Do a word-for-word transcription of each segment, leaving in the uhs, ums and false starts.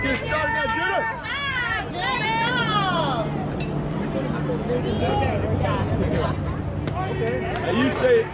get started now, Judah. Hey, you say it.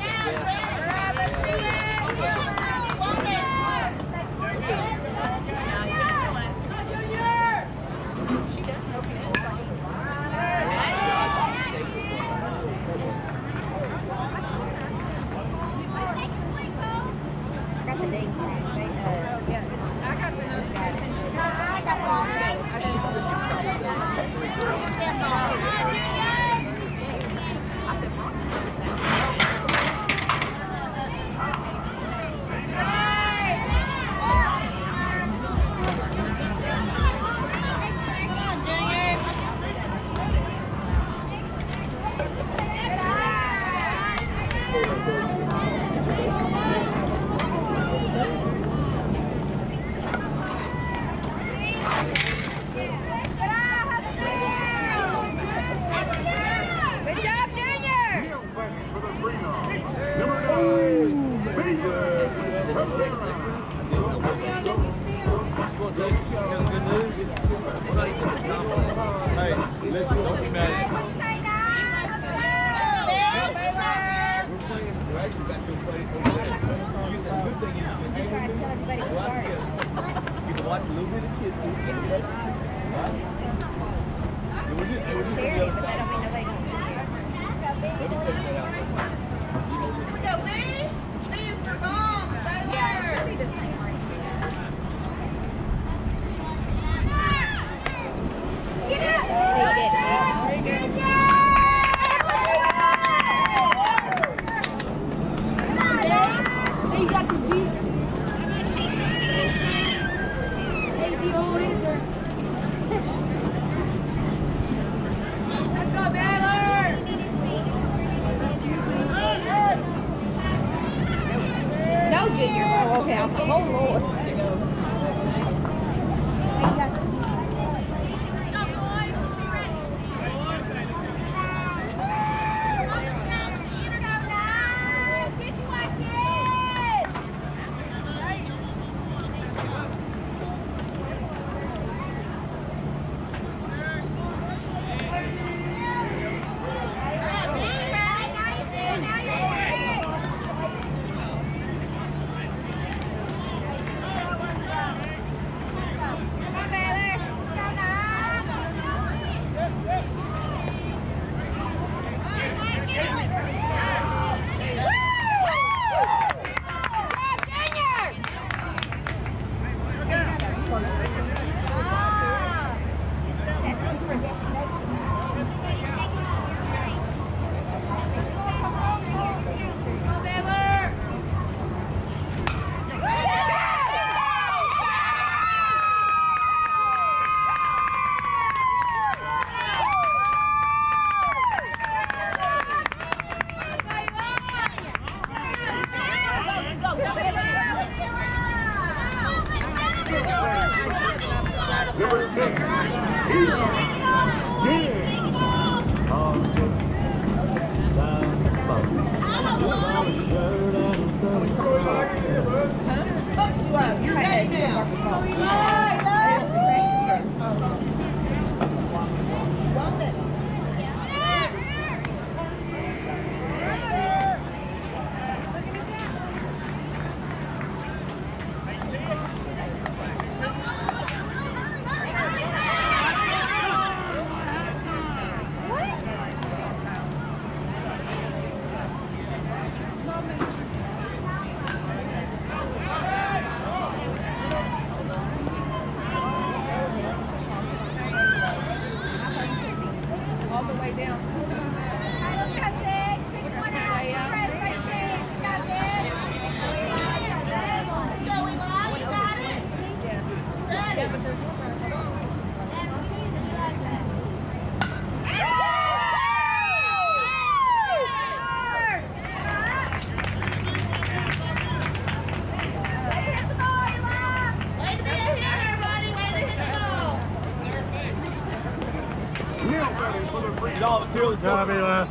Good job, Ela.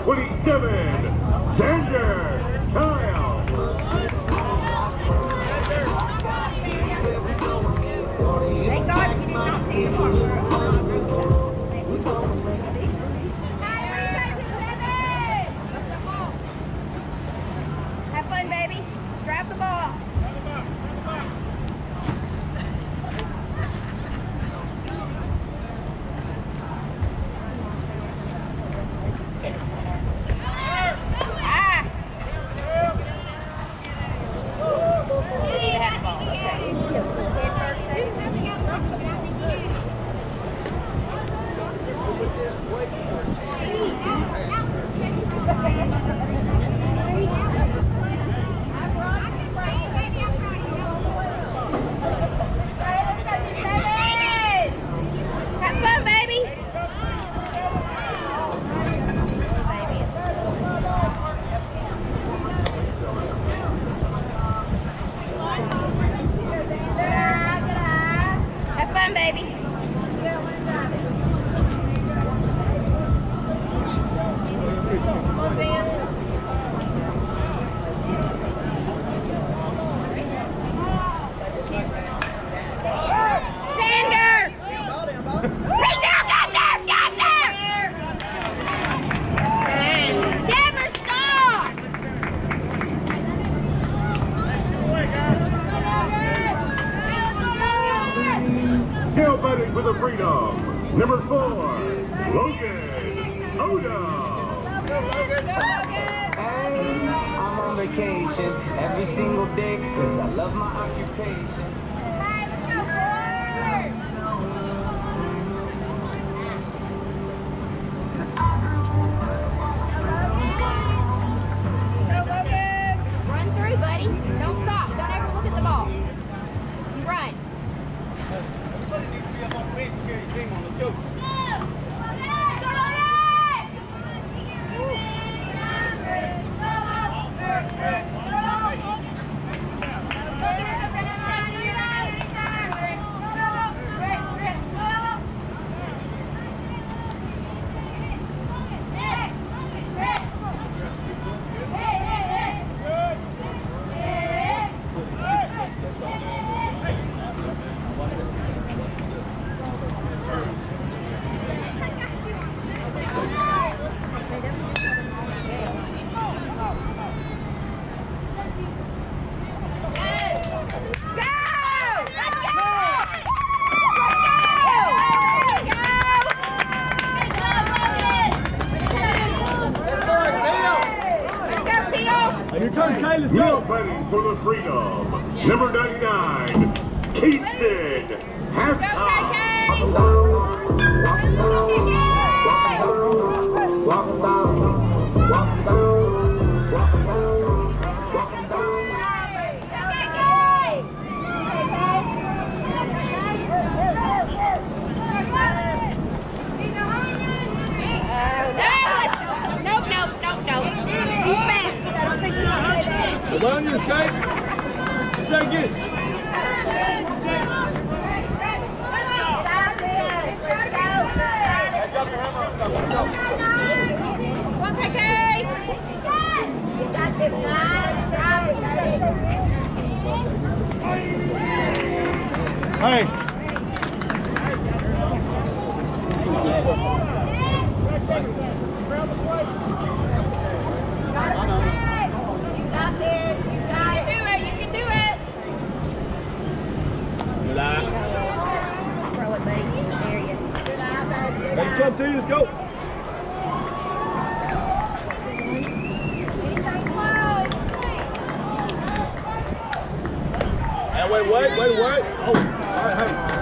twenty-seven, Xander Childs. Thank God he did not take the ball. Have fun, baby. Grab the ball. Tailbatting for the Freedom, number four, Logan Odo. Hey, I'm on vacation every single day because I love my occupation. Go, Logan! Run through, buddy. Don't stop. Don't ever look at the ball. Run. Let's go. Your turn, Kay, let's go. Tailbatting for the Freedom, number ninety-nine, Keaton Halftime. Walk down, walk down, walk down. Nope, nope, nope, nope. He's fast. I don't think he can say that. Well on you, Kay. Stay good. One, K K. You got this Hey. Let's go, T, let's go. Hey, wait, wait, wait, wait. Oh, all right, hey.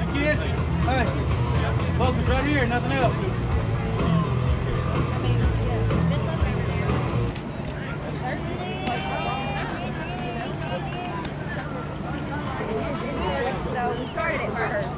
kid. Hey, focus right here, nothing else. So we started it first.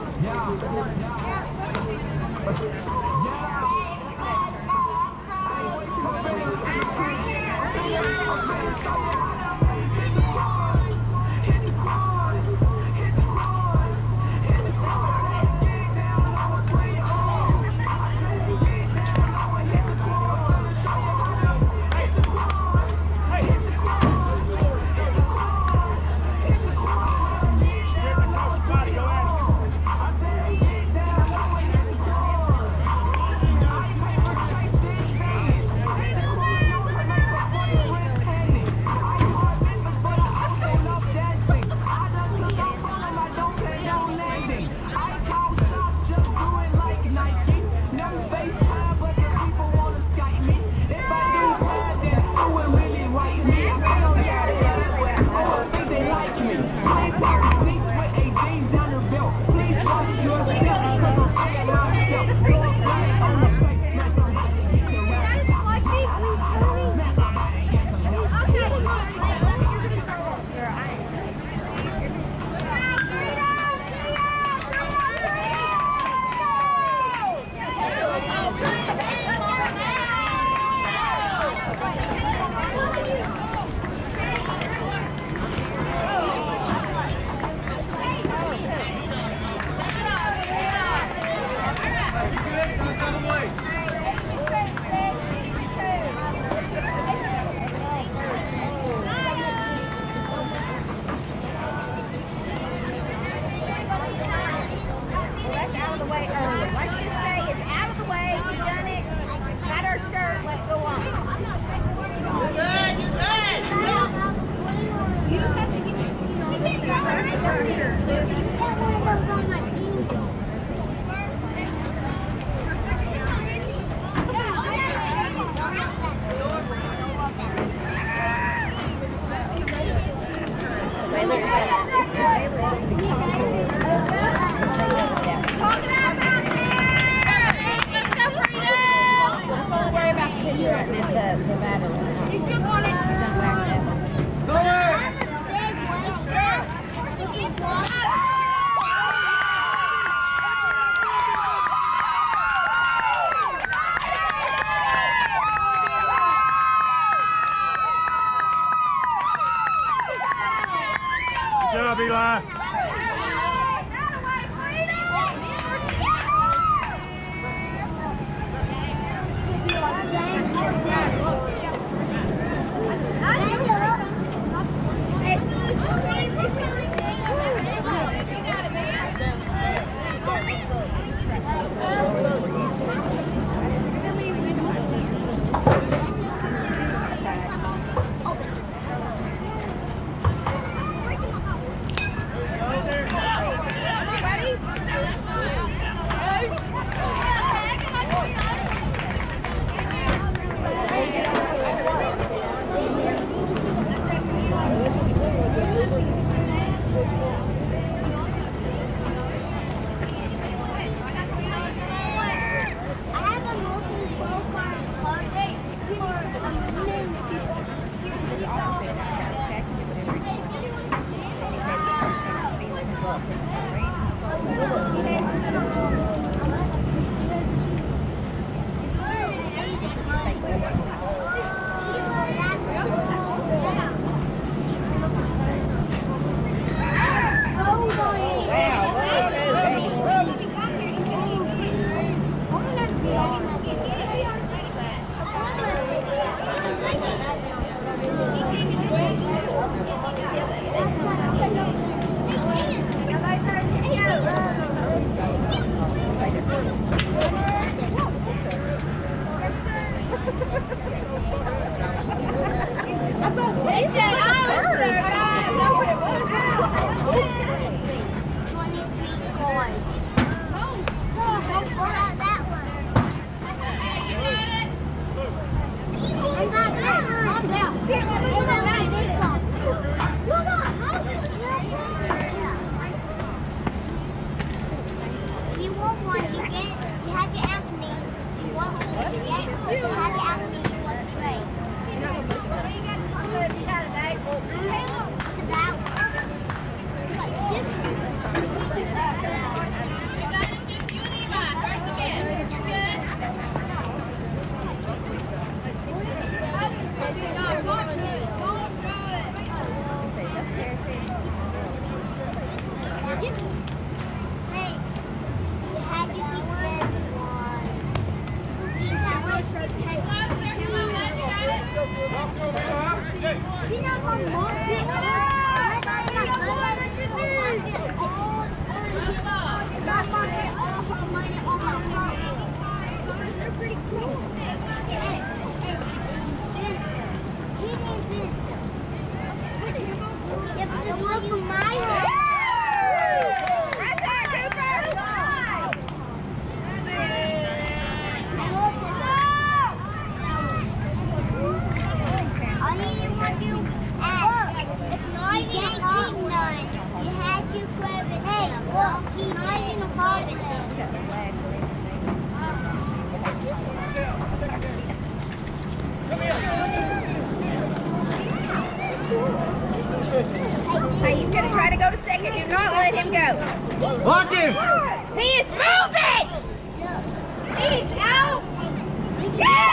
Hey, he's gonna try to go to second. Do not let him go. Watch him! He is moving! He's out! Yeah!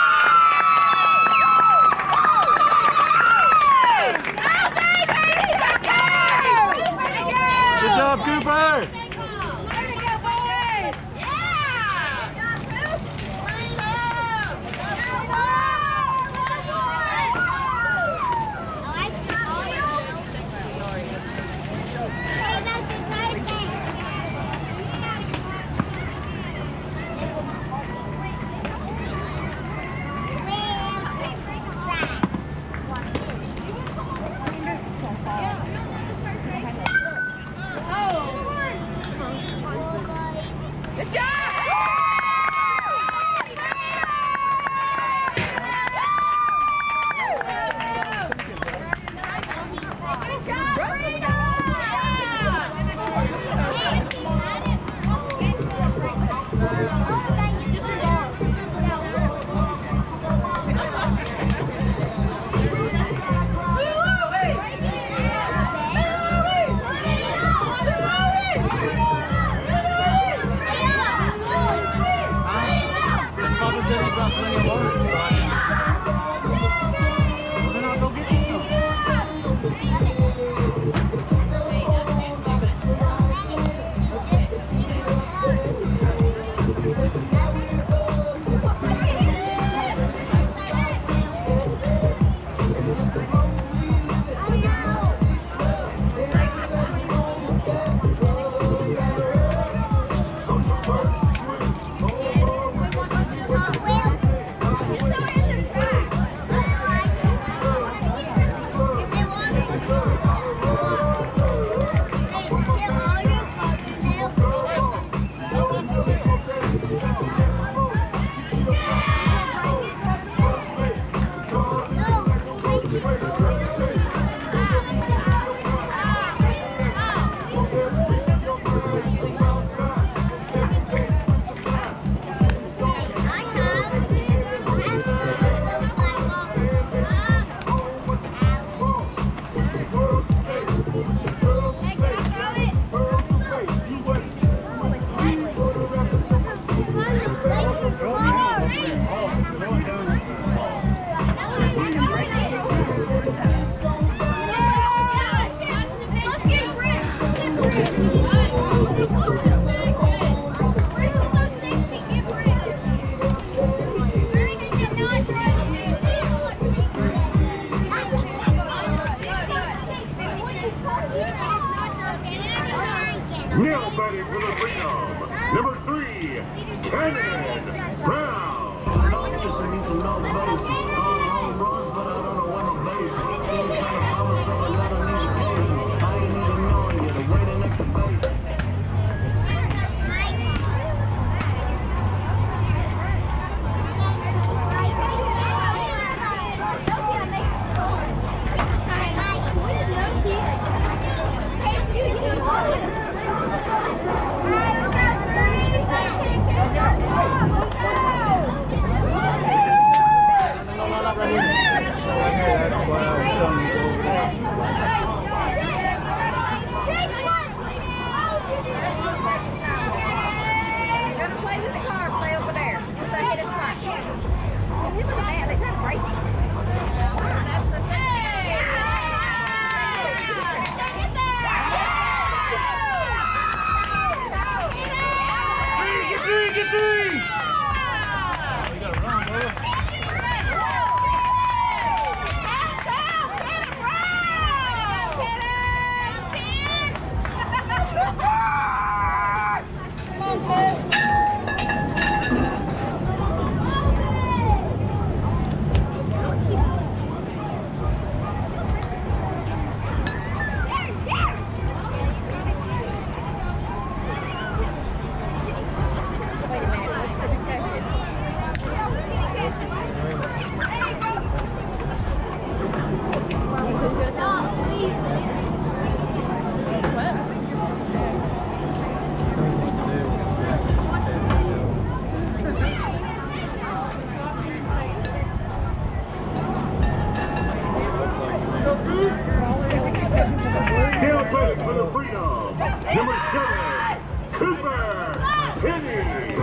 Good job, Cooper! Now batting for the freedom, number three, Cannon Brown. Hey, Cooper Penny.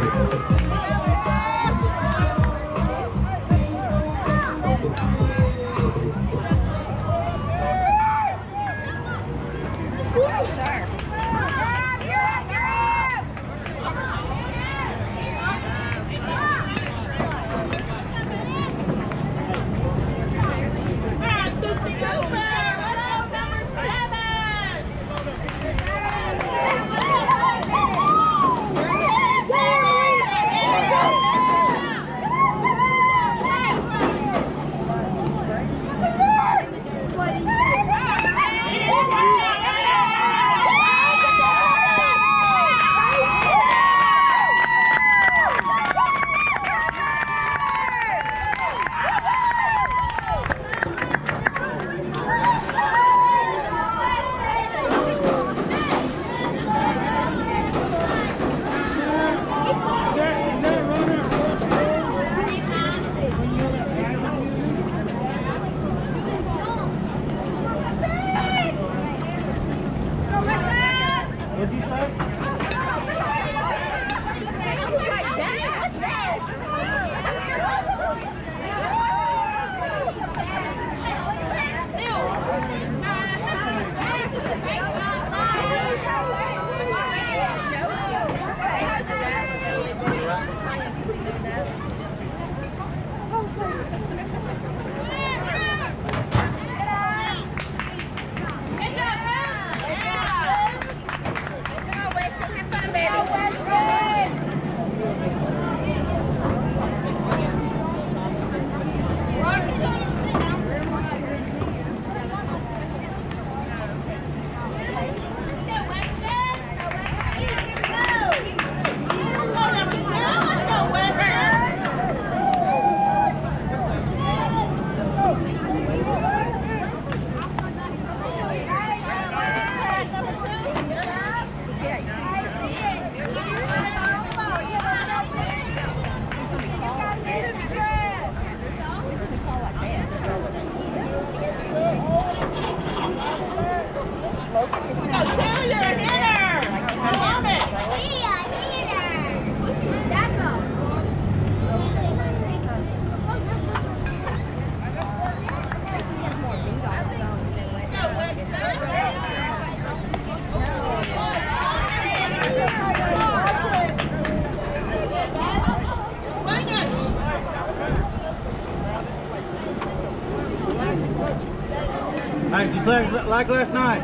Hey, just like, like last night.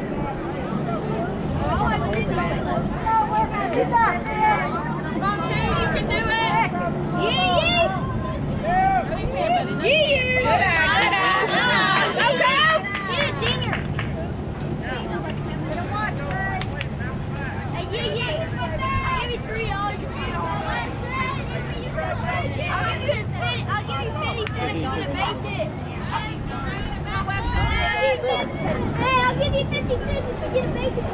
Good job, Come on, two, you can do it. Yeah, yeah. Yeah, yeah. Good eye, good eye, good eye. Go, go. Get a dinger. Hey, yeah, yeah. I'll give you three dollars if you don't want one. I'll give you a fifty. I'll give you fifty cents if you get a base hit. Hey, I'll give you fifty cents if you get a base hit.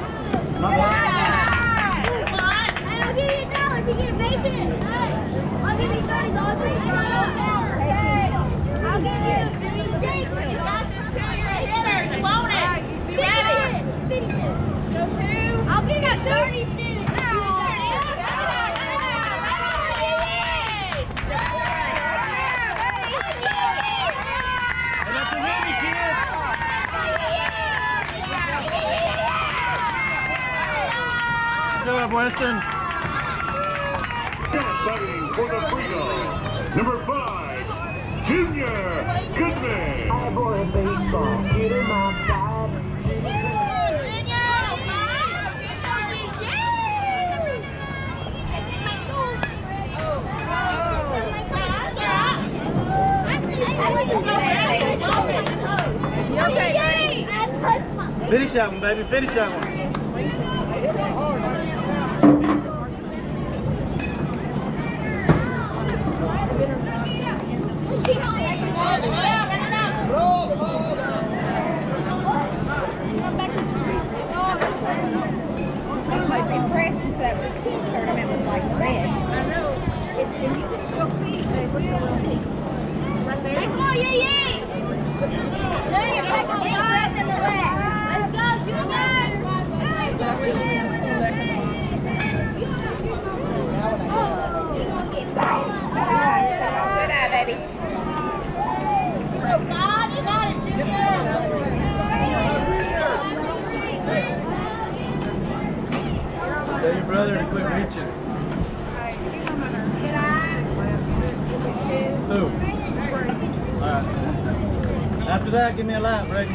Hey, I'll give you a dollar if you get a base hit. I'll give you thirty dollars if you get up. I'll give you fifty cents. You got this till you're a hitter. You want it. Be ready. fifty cents. Go two. I'll give you thirty cents. Good job, Weston. Cat batting for the Freedom. Number five, Junior Goodman. I boy baseball, get him outside. Finish that one, baby. Finish that one. That was the tournament was like red. I know. It's, if you can still see, they look a little pink. Right there. Come on, yeah, yeah. Junior, take on the right and the left. Let's go, Junior. tell her to quit reaching. Who? Alright. After that, give me a lap, Brady.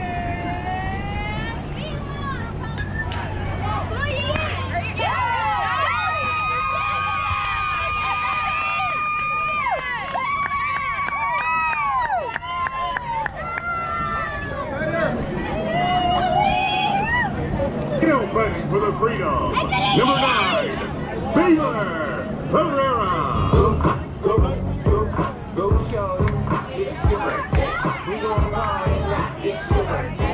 Still fighting for the freedom. Number nine, Baylor Herrera. Go, go, go, show. It's your birthday. We gon' party like it's your birthday.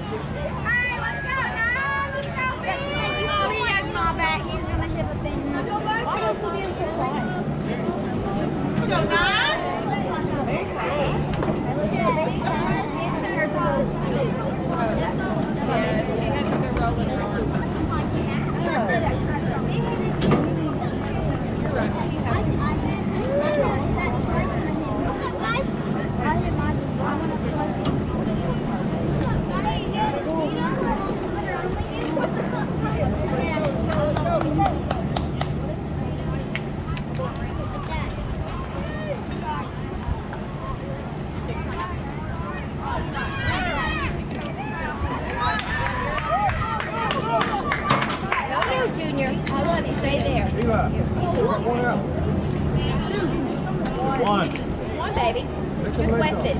One. One, baby. Just Weston.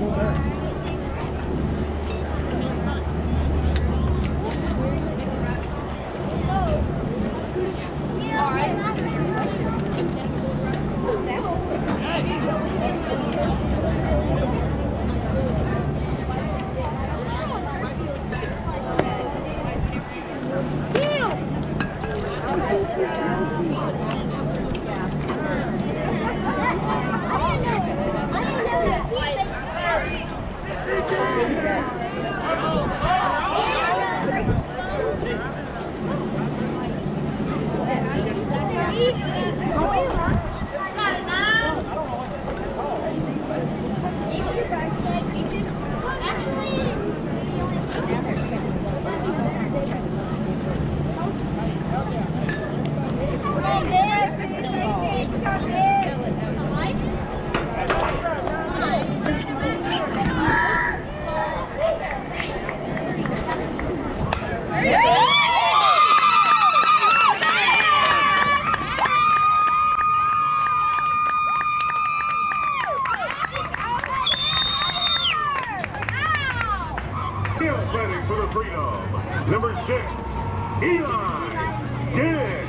Still fighting for the freedom. Number six, Eli Diggs.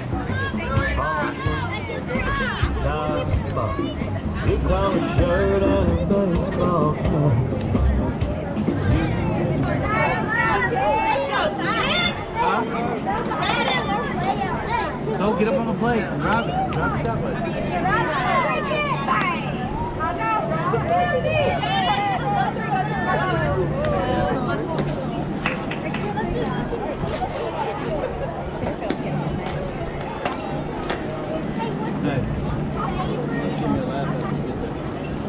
You come and shirt and baseball. Huh? So get up on the plate and drive it. Drive it that way. Hey. Give me a lap as you get there.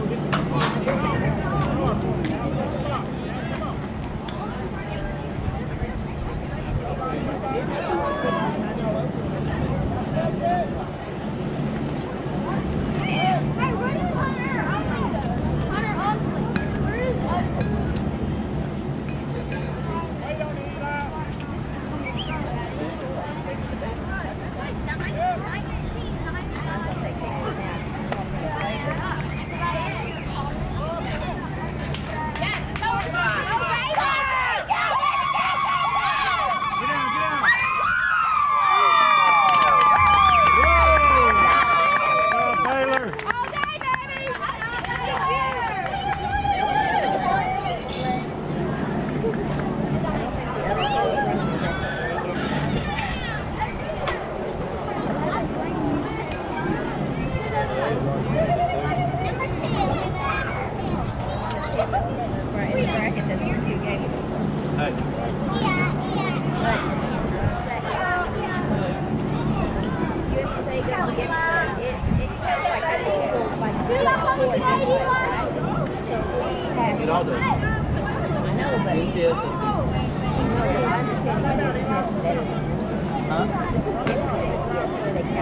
Get all the. I know, but it's just. Huh?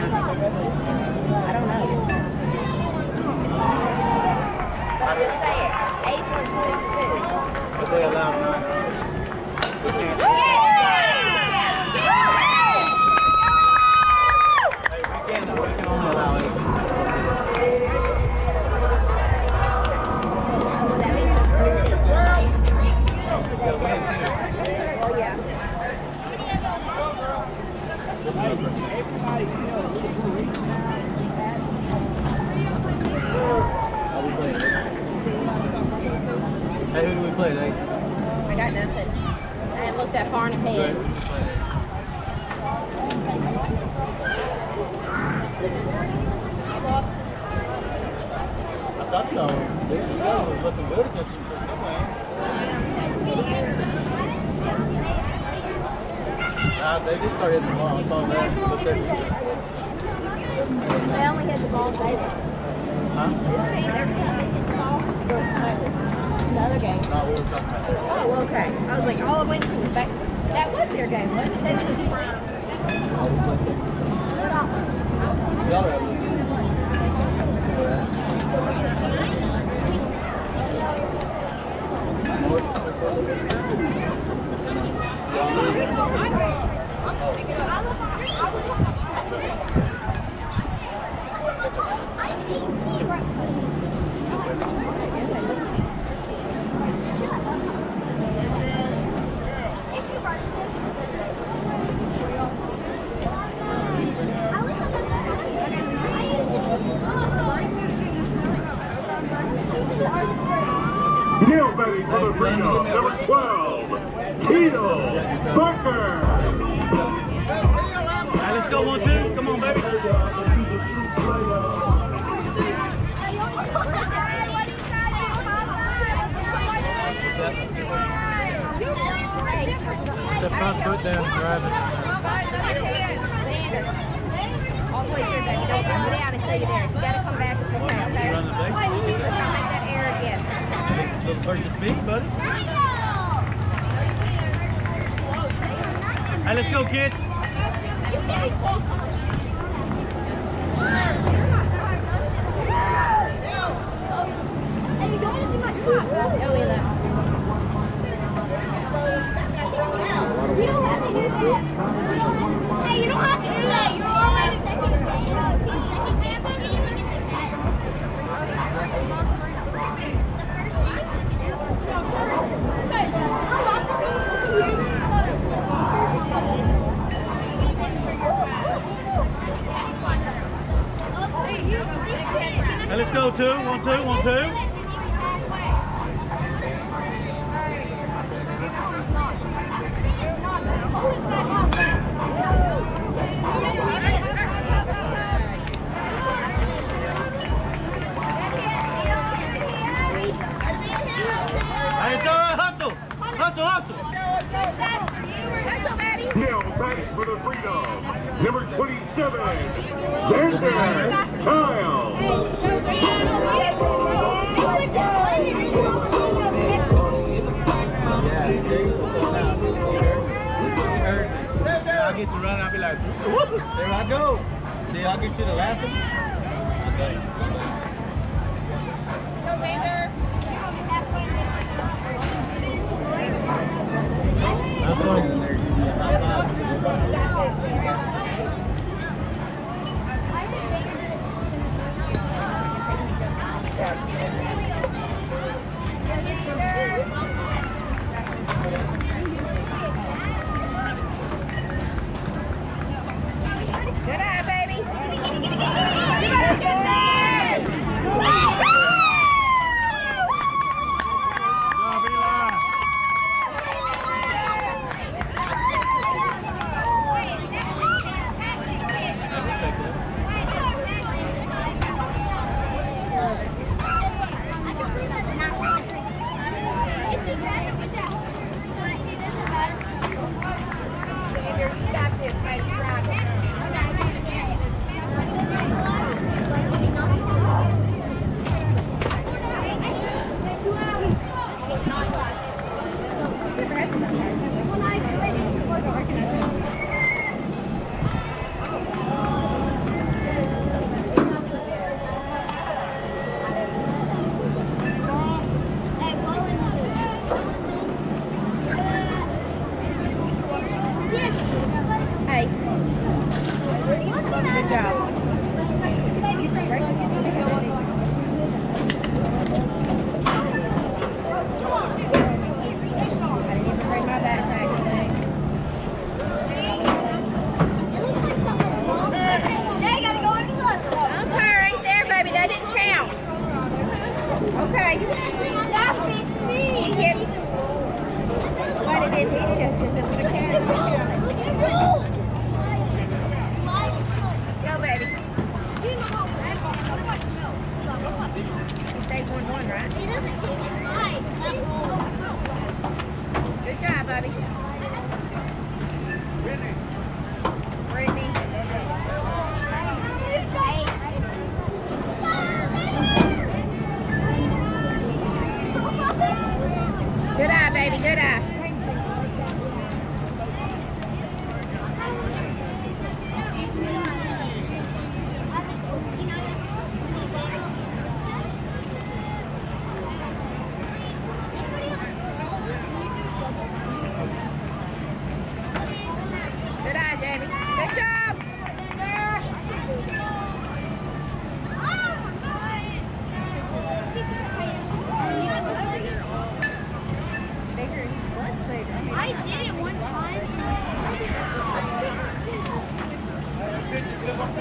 play, Nate? I got nothing. I haven't looked that far in ahead. I thought y'all was looking good against you for playing. Nah, they did start hitting the ball. I saw that. But they, They only hit the ball daily. huh? This team, every time they hit the ball, the other game. No, we were talking about that. Oh, okay. I was like, all I went to the back. That was their game, wasn't it? Texas Brown. Y'all have it. Now batting for the Freedom, number twelve, Keel Parker. All right, let's go one, two. Come on, baby. The front foot down, driving. All the way through, baby. Don't come down until you're there. You gotta come back. It's okay, okay? Run the base. Let's not make that error again. Look towards the speed, buddy. Hey, let's go, kid. Hey, you don't want to see my truck? No, we left. You don't have to do that. Hey, you don't have to do that. You're already second. Hey, let's go, two. One, two, one, two. Hey, it's all right. Hustle. Hustle, hustle. Now batting for the Freedom, number twenty-seven, Xander Kyle. I'll get you running. I'll be like, whoop, there I go. See, I'll get you the last one. Okay. Go, Xander. That's one. Good eye, baby.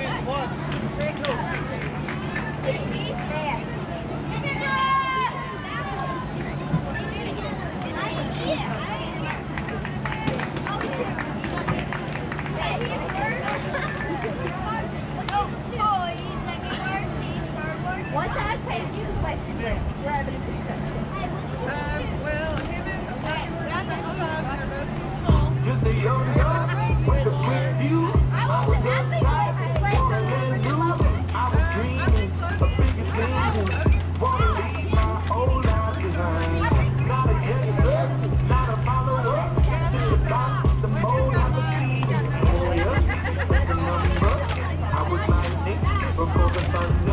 Once I paid you, like, grab it and pick it up. Just a young gun with a quick view. I was outside, wanna let loose. I was dreaming of bigger things. Wanna leave my old life behind. Not a youngster, not a follower. Just about the mold I was feeding. Oh yeah, but the number. I was lightning before the thunder.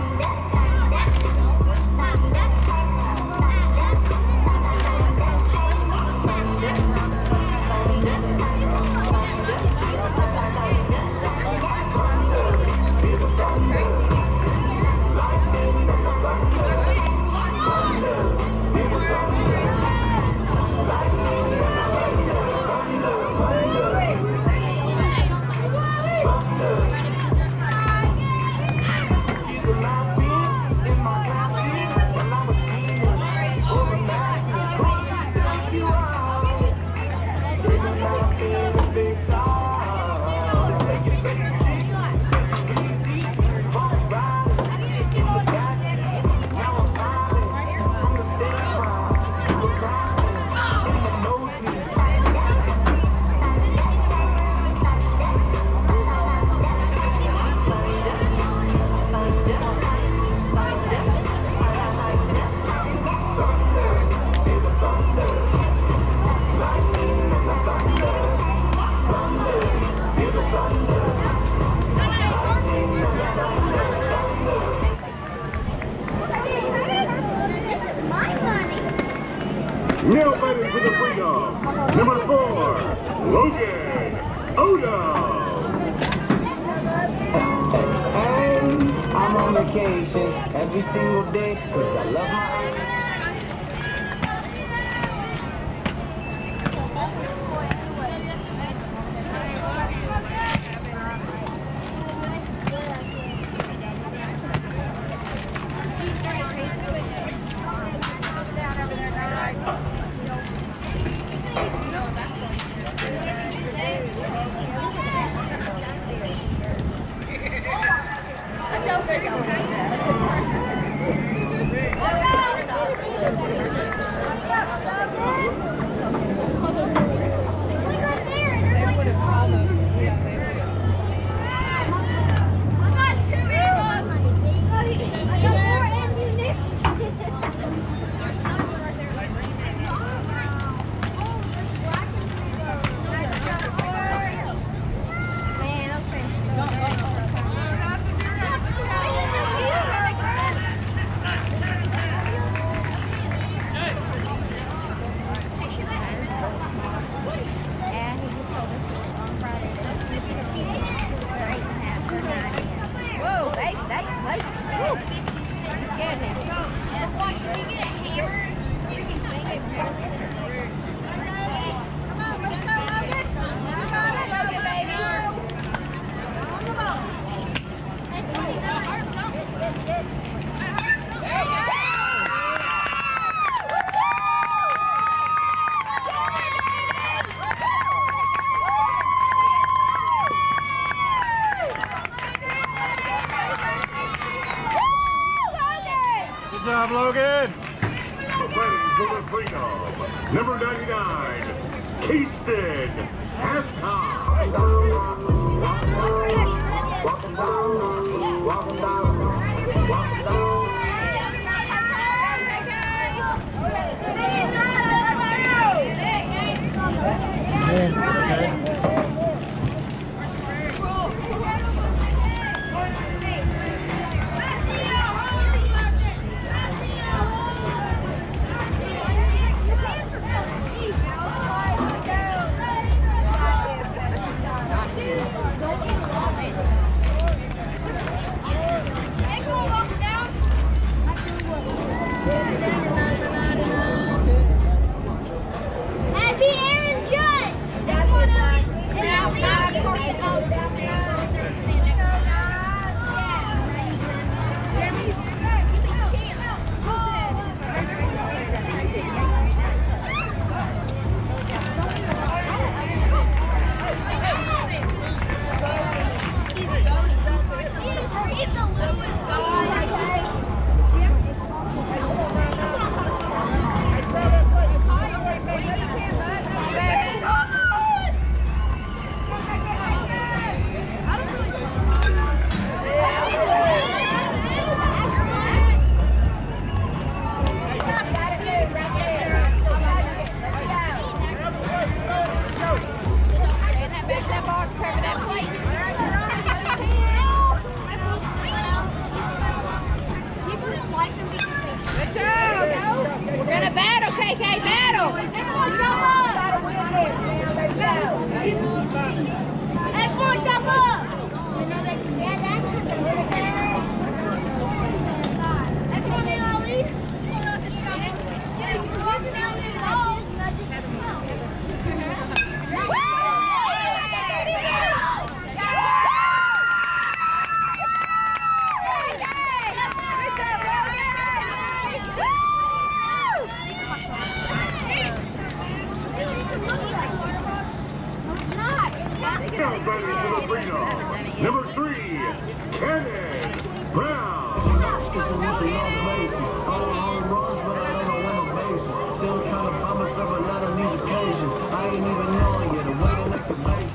Now fighting for the freedom, number four, Logan Odo. And I'm on vacation every single day because I love my Good job, Logan. Fighting for the freedom, number ninety-nine, Keaston Halftime. walking down, walking down, walking down. Happy Aaron Judd! Cannon Brown. It's a weekly on basis. All home runs, but I never win a basis. Still trying to find myself a lot of these occasions. I ain't even knowing yet. The way to make the base.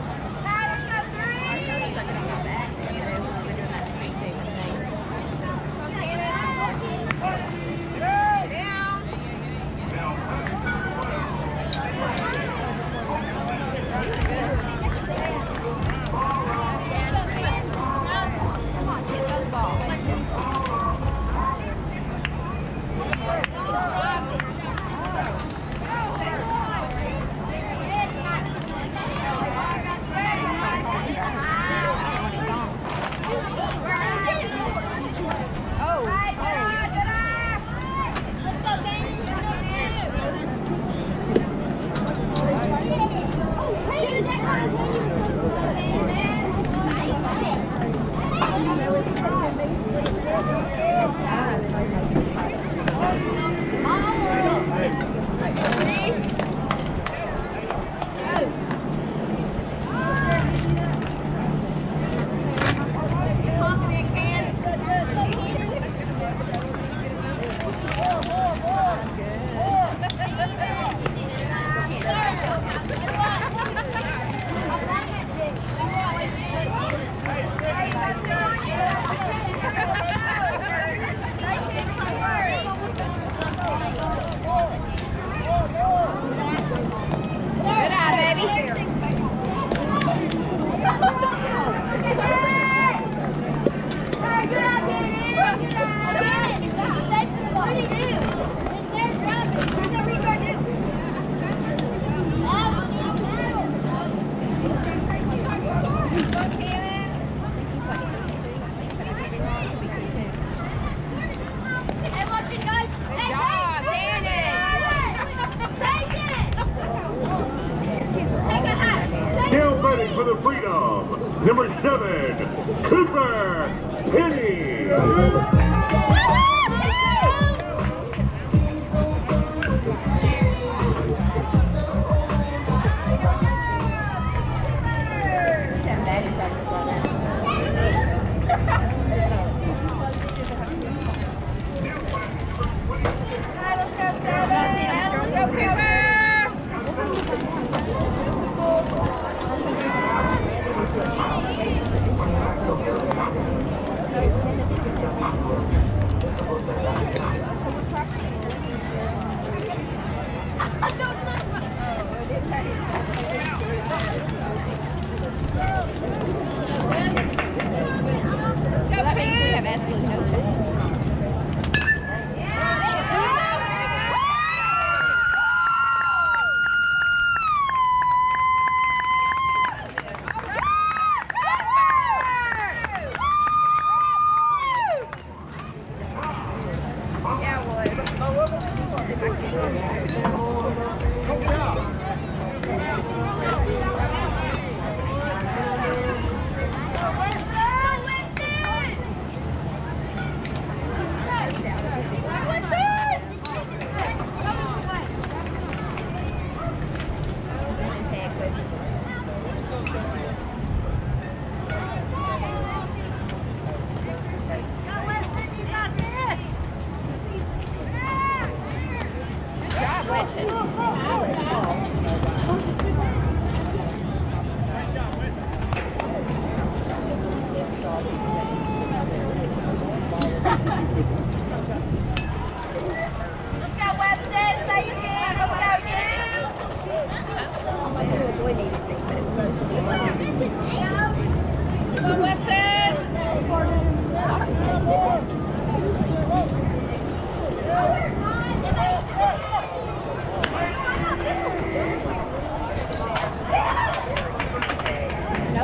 Still fighting for the freedom. Number seven, Cooper Penny.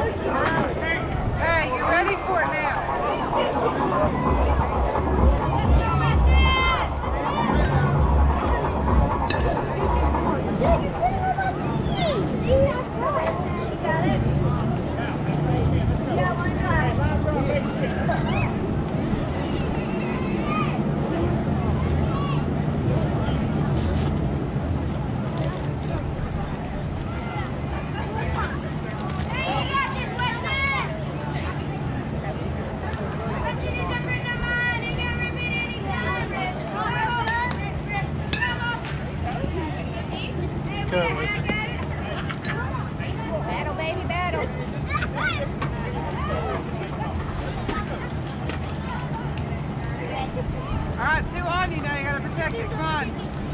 Hey, you ready for it now? second. Come on.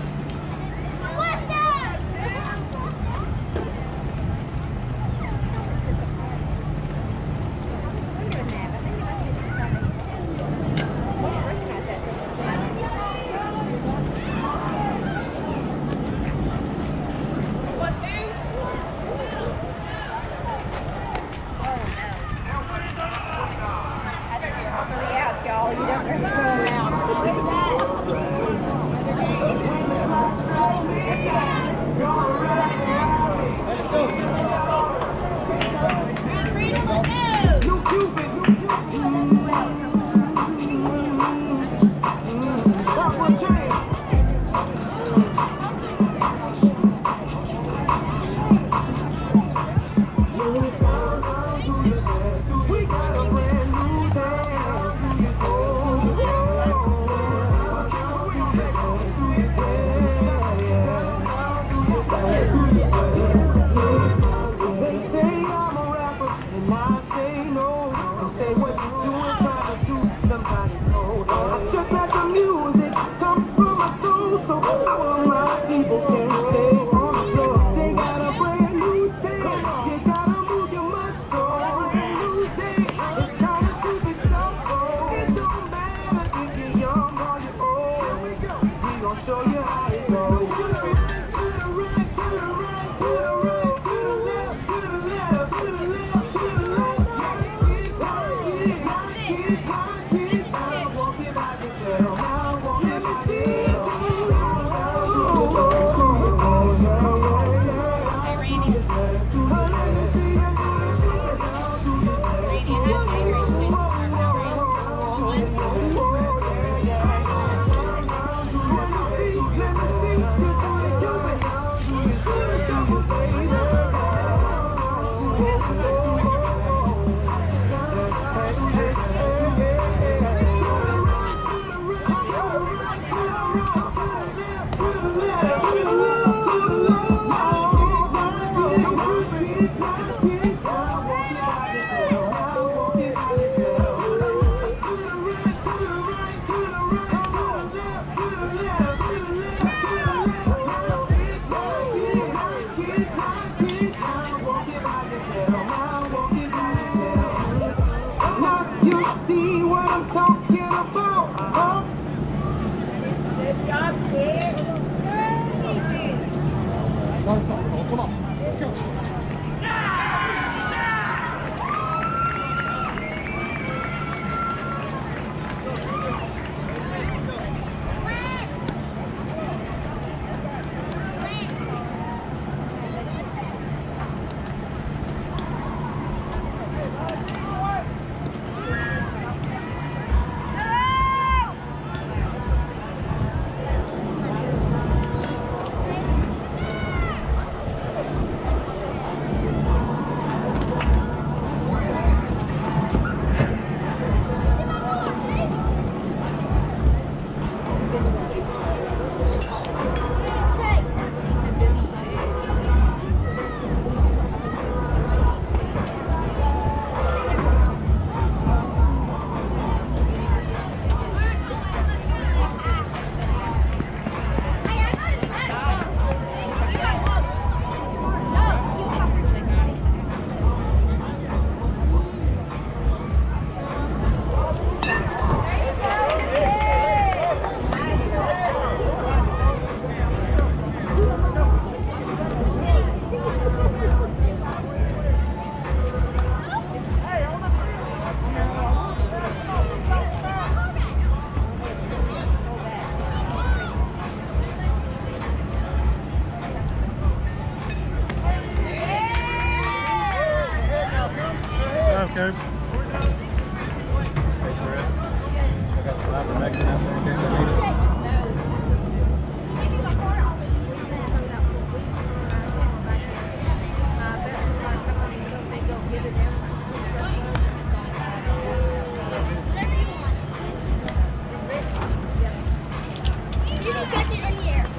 Curb. You can catch it in the air.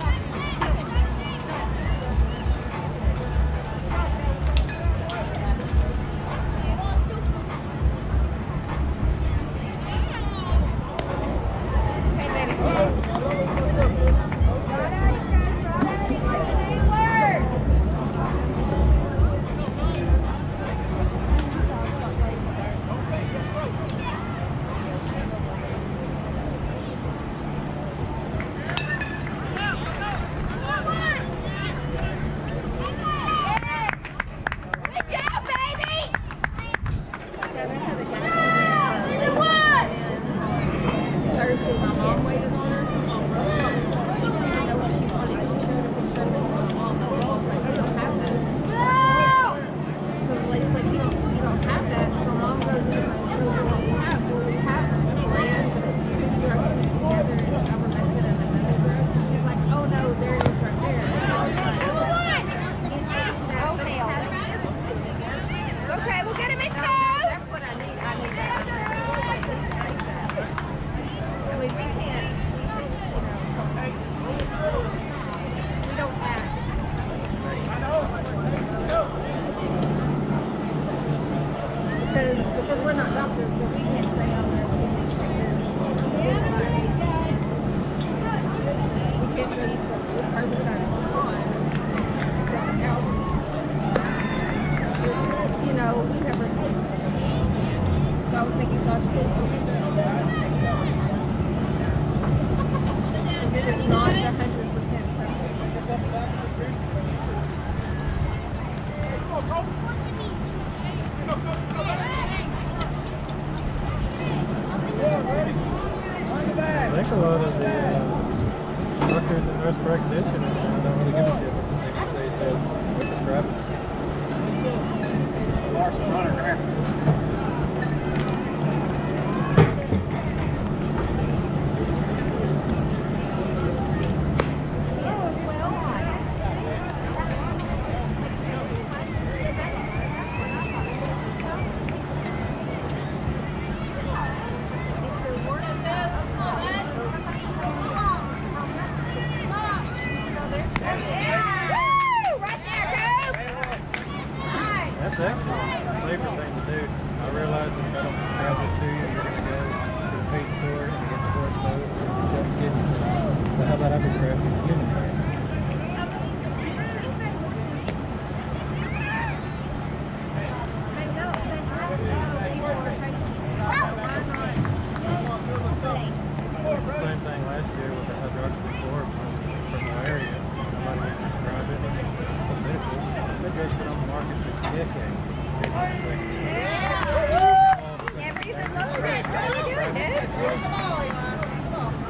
think a lot of the uh, doctors and nurse practitioners don't really give a shit what the C D C says with prescribing. Larson runner there. That's actually a safer thing to do. I realize that if I don't prescribe this to you, you're going to go to the feed store and get the horse stove or the kidney. But how about I prescribe you the kidney cream? It's the same thing last year with the hydroxychloroquine from malaria. Somebody didn't prescribe it. The medical, they just been on the market for decades. Never even looked at it. What are you doing, dude? Drink the ball, Eli. Drink the ball.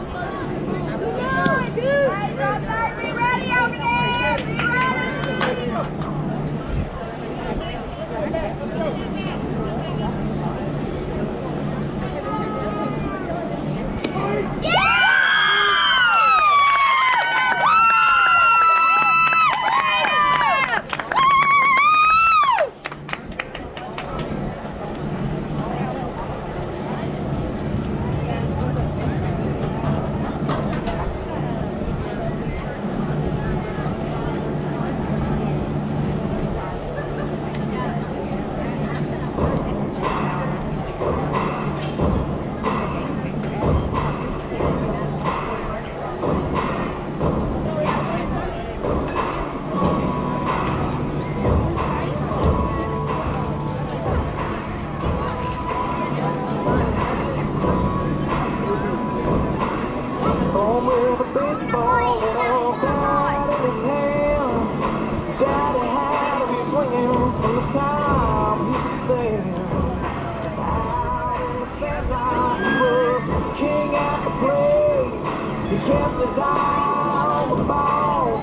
Be ready over there! Be ready!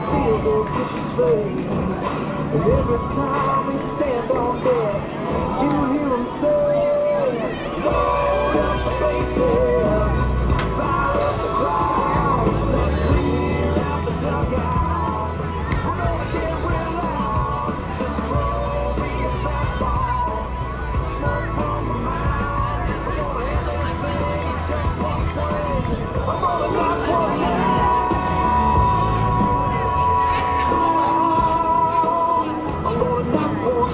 still go kiss his face. And every time we stand on deck, you hear him say, load up the bases, fire up the crowd, let's clear out the dugout. We're gonna get real loud, just throw me a fastball, smoke from the mouth. We're gonna hit this thing in just one swing. I'm gonna knock one down. I'm gonna knock one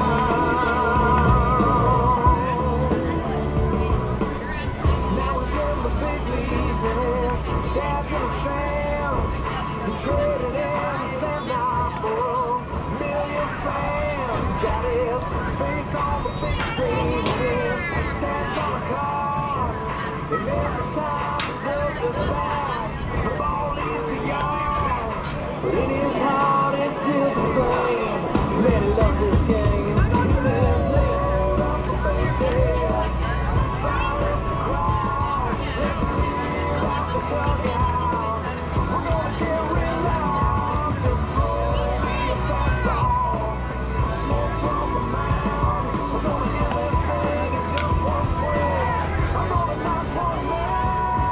down. Now we're in the big leagues and it's dad's in the stands. We traded in the send-off for a million fans. Got his face on the big screen and his stats on the card. And every time he says it's back, the ball is beyond. But in his heart it's still the same. Man, he loves this game. He says, load up the bases, fire up the crowd, let's clear out the dugout. We're gonna get real loud, just throw me a fastball, smoke from the mound. We're gonna hit this thing in just one swing. I'm gonna knock one down.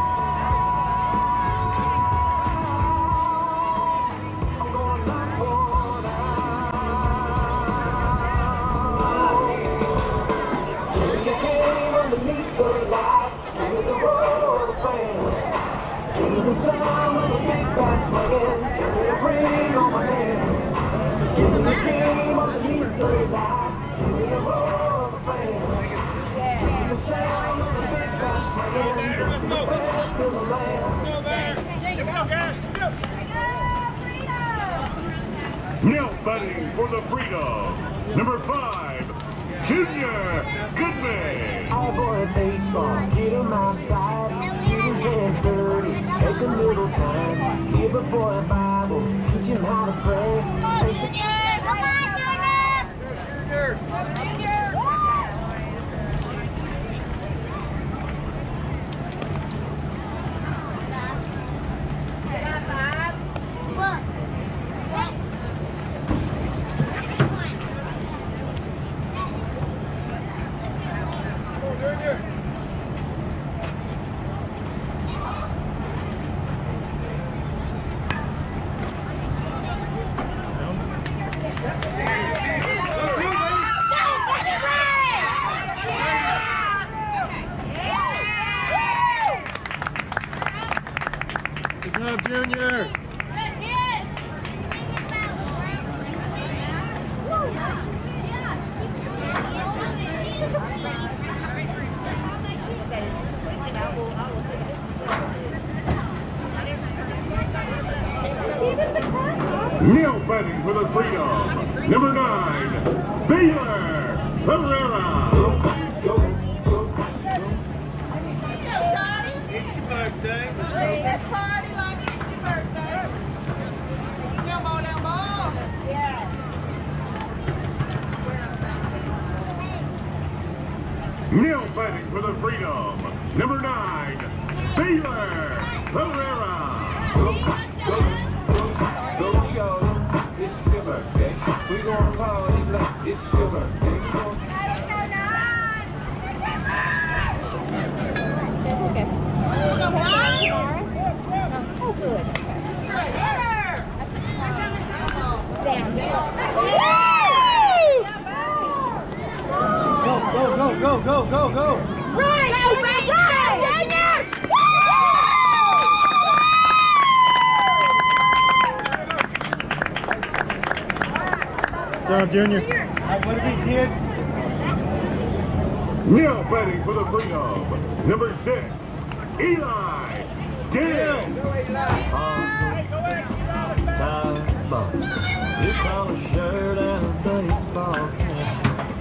I'm gonna knock one out. In the game underneath the lights, with the road of fans, in the sound of the big bat swinging, with a ring on my hand. In the game underneath the lights, with the road of fans, in the sound of the big bat swinging, the best in the land. Now batting for the Freedom, number five, Junior Goodman. All boy baseball, get him outside, get his hands dirty, take a little time, give a boy a Bible, teach him how to pray. Take the Come on, Look. Good job, Junior. Now batting for the Freedom, number nine, Baylor Herrera. It's your birthday. Let's party like it's your birthday. Down ball, down ball. Yeah. Now batting for the Freedom, number nine, Baylor Herrera. Go show them it's your birthday. We gonna party like it's your birthday. Oh, good. You're a hitter. Down. Go, go, go, go, go, go, go. Run! Go, run! Run! Junior! Good job, Junior. What did we kid? Now batting for the Freedom, number six, Eli Diaz. Time bomb. You call a shirt and a baseball cap.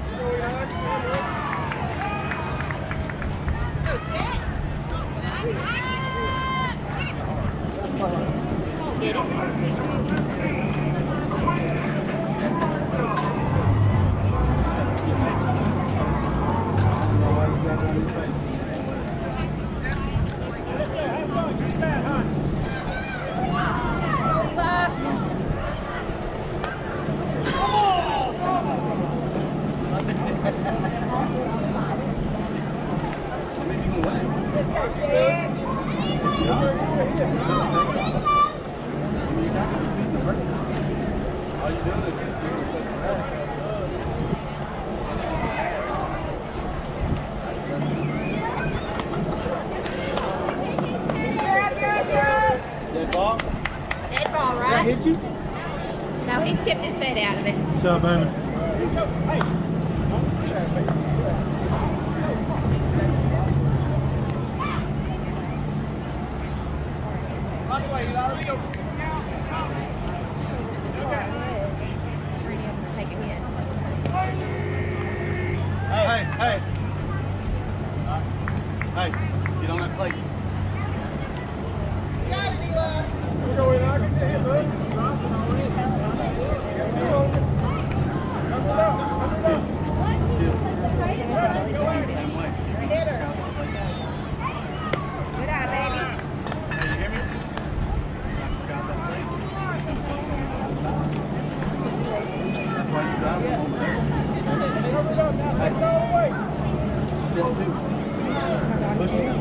Get it? Go, Eva. Dead ball? Dead ball, Did I right? hit you? No, he's kept his feet out of it. Good job, baby. Take a hit. Hey, hey, hey. Hey, get on that plate. You got it, Eli. Same way. Hit her. Good eye, baby. Hey, you hear me? Got that plate. That's why you drive them over there. Hey. Still two. Push it.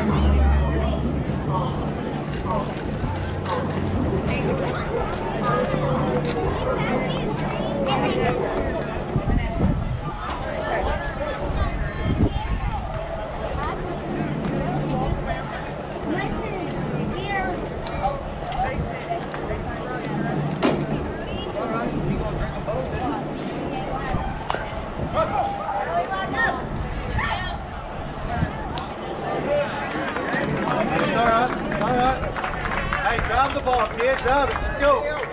It's all right. It's all right. Hey, drive the ball, kid. Drive it. Let's go.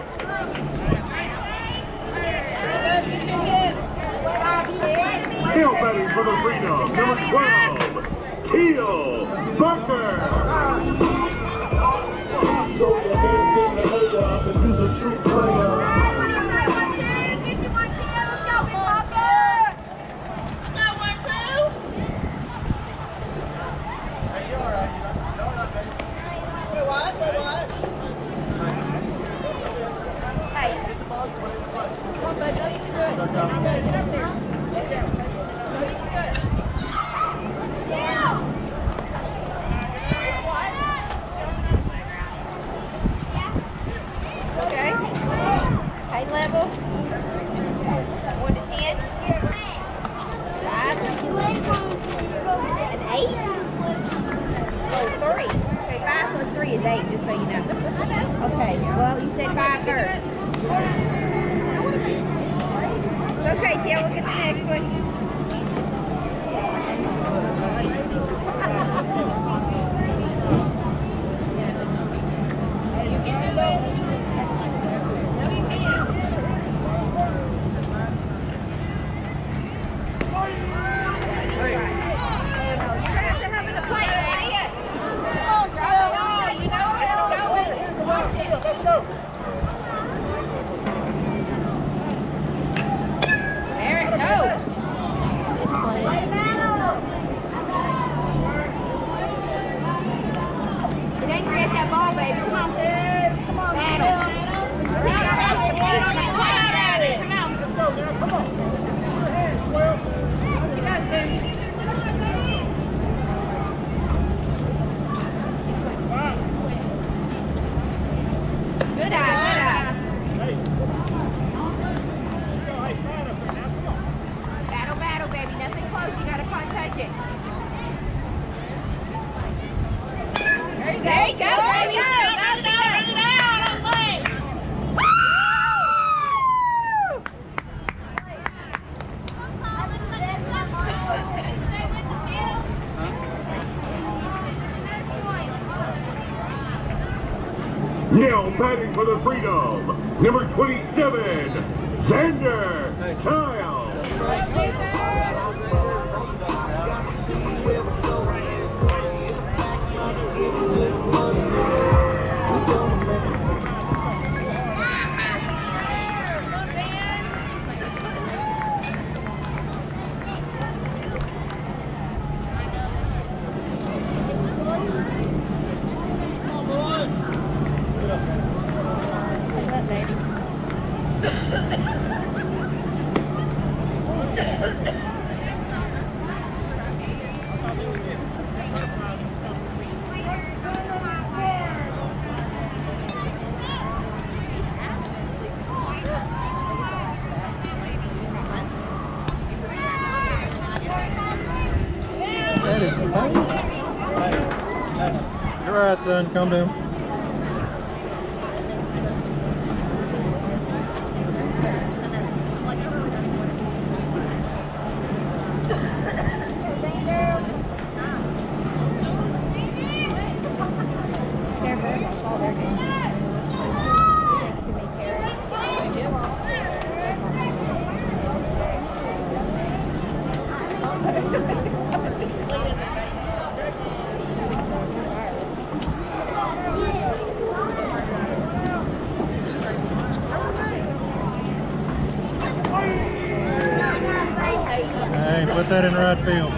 Still batting for the Freedom, number twelve, Teal Barker. Throw your hands in the air up and do the true player. Hey, you all right? You all right, baby? Wait, what? Wait, what? Hey. Come on, bud. No, you can do it. Get up there. No, you can do it. Down. Okay. Height level. One to ten. Five. An eight. Oh, three. Okay, five plus three is eight, just so you know. Okay, well, you said five first. It's okay, Tia, we'll get the next one. You can do it. No, you can't. Hey. You guys are having a play, baby. Come on, Joe. You know where it's going. Let's go. There it goes. This play. It ain't gonna get that ball, baby. Come on. Come on, battle. Put your feet out there. Come on. Let's go, man. Come on. Your hands, twelve. You got it, baby. Good eye, good eye. Hey. Go, hey, fine up there now. Come on. Battle, battle, baby. Nothing close. You gotta come touch it. There you go. There you go, baby. Go, down, down, down. Woo! Stay with the team. Now batting for the Freedom, number twenty-seven, Xander Kyle. What's up, baby? Thanks. Hey, hey, you're right, son. Calm down. Hey, put that in right field.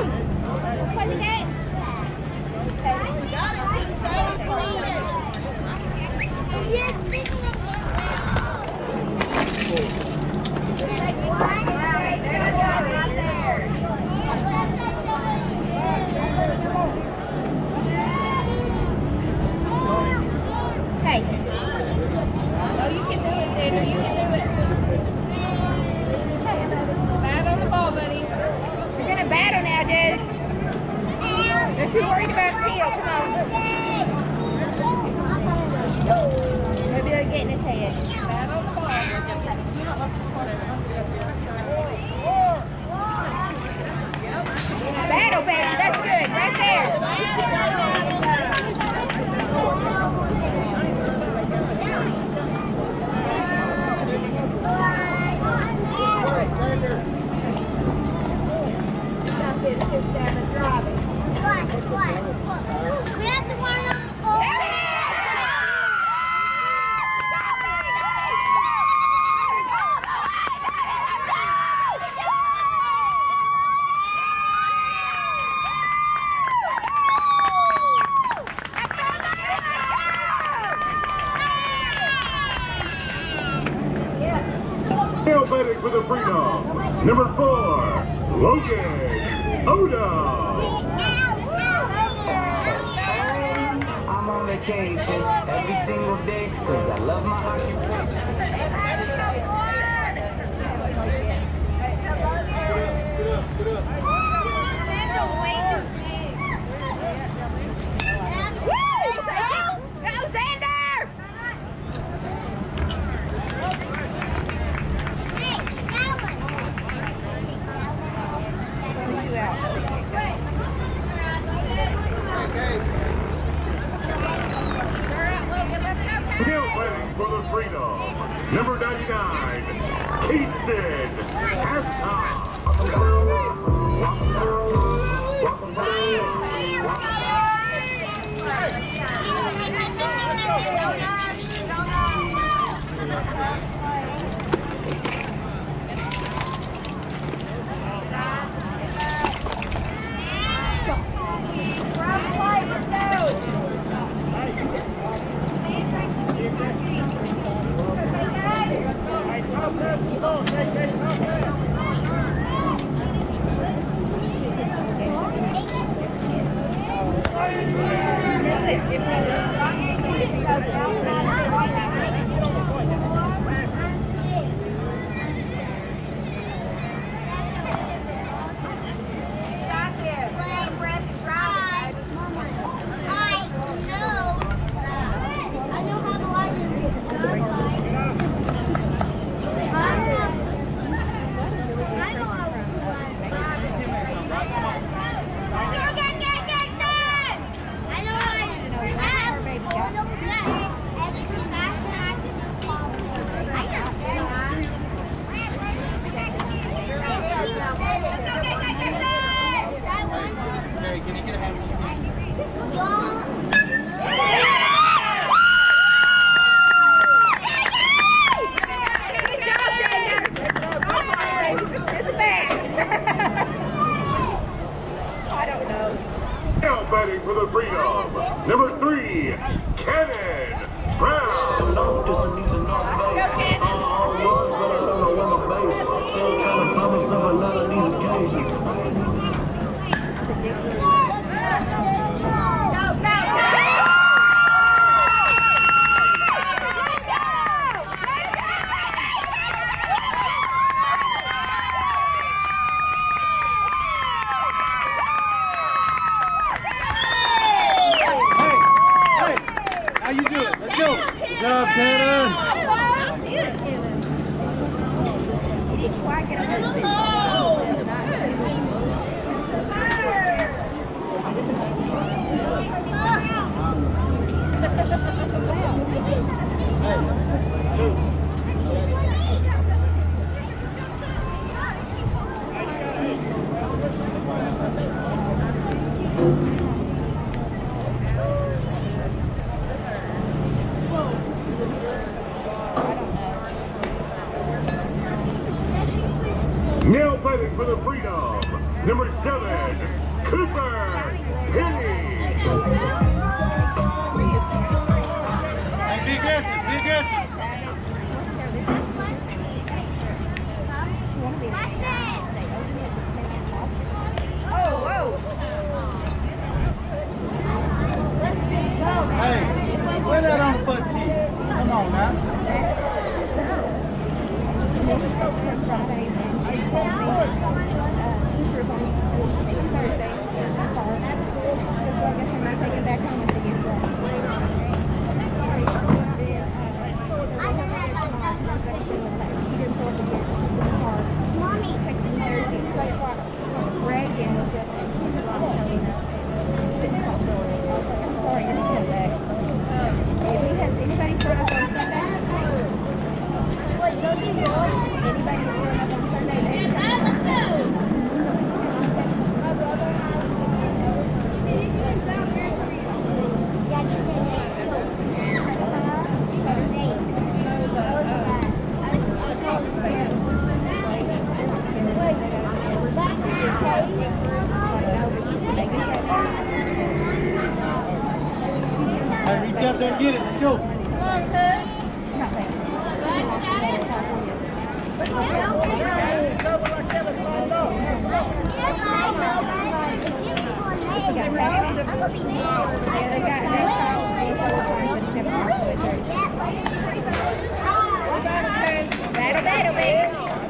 Hey. Oh, you can do it, Xander. You can do it. Bat on the ball, buddy. You're going to battle now, dude. They're too worried about Teal. Come on. Maybe he'll get in his head. Bat on the ball. Battle, baby. That's good. Right there. We have to warn them. Tailbating for the Freedom, number four, Logan Oda. I'm on vacation every single day because I love my occupation. Tailbating for the Freedom, number ninety-nine, Easton Hassan. for the freedom. Number seven, Cooper Penny. Hey, be aggressive, be aggressive. Hey, wear that on the butt cheek. Come on now. Hey, reach out there and get it. Let's go. Battle, battle, baby.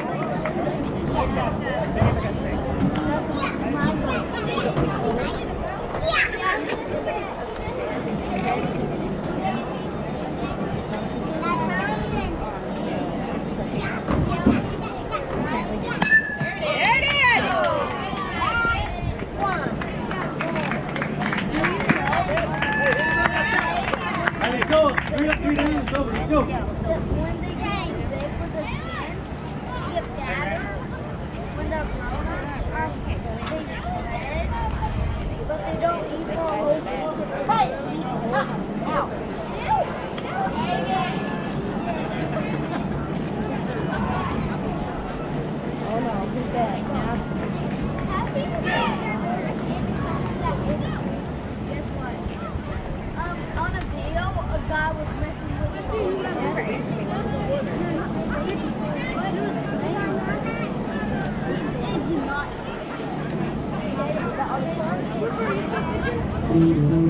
Hey, let's go. Three up, three down. Let's go. Let's go. When they get big for the skin, get fatter. When the grown-ups are big red, but they don't eat all. Hey! Ow! Oh no, he's dead. Guess what? Um, on a video, a guy was messing with a Is he not? The other one?